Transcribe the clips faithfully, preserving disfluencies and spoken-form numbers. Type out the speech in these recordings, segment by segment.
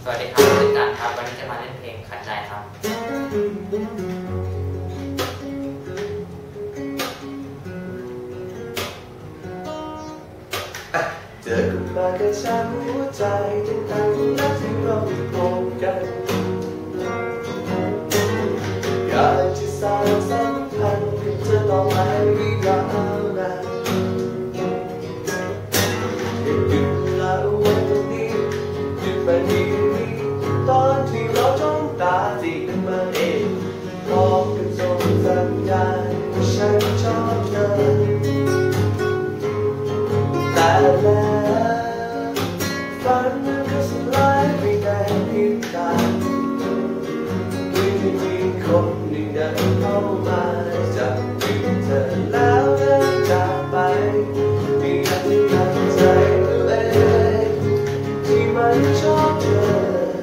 สวัสดีครับชื่อกันครับวันนี้จะมาเล่นเพลงขัดใจครับเจอกันมากระชับหัวใจตั้งแต่รักที่เราพบกันอยากจะสร้างสัมพันธ์กับเธอต่อไปยาวนานอยากหยุดละวันนี้หยุดวันนี้ตอนที่เราจ้องตาจีกันมาเองพร้อมกับส่งสัญญาณว่าฉันชอบเธอแต่แล้วฝันมันก็สลายไปได้เพียงตาไม่มีคนหนึ่งเดินเข้ามาจับมือเธอแล้วเดินจากไปไม่อยากจะทำใจตัวเองที่มันชอบเธอ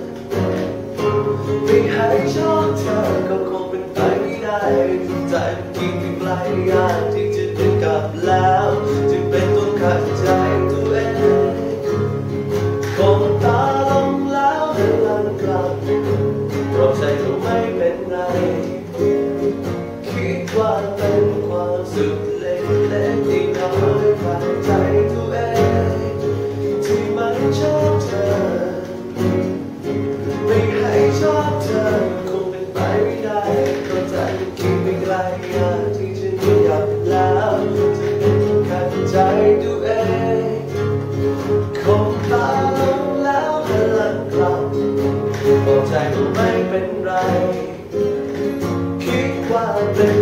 ไม่ให้ชอบเธอก็คงเป็นไปไม่ได้ใจมันยิ่งไกลยากที่จะเดินกลับแล้วจึงเป็นตัวขัดใจตัวเองคงตาลงแล้วเดินหลังกลับเพราะใจก็ไม่เป็นไรคิดว่าเป็นความสุขเล็กๆที่น้อยผ่านใจตัวเองที่มันชอบเธอไม่ให้ชอบเธอคงเป็นไปไม่ได้เพราะใจมันคิดไปไกลอยากที่จะเดินกลับแล้วจะเป็นขัดใจตัวเองคงตาลงแล้วเดินหลังกลับบอกใจก็ไม่เป็นไรคิดว่าเป็น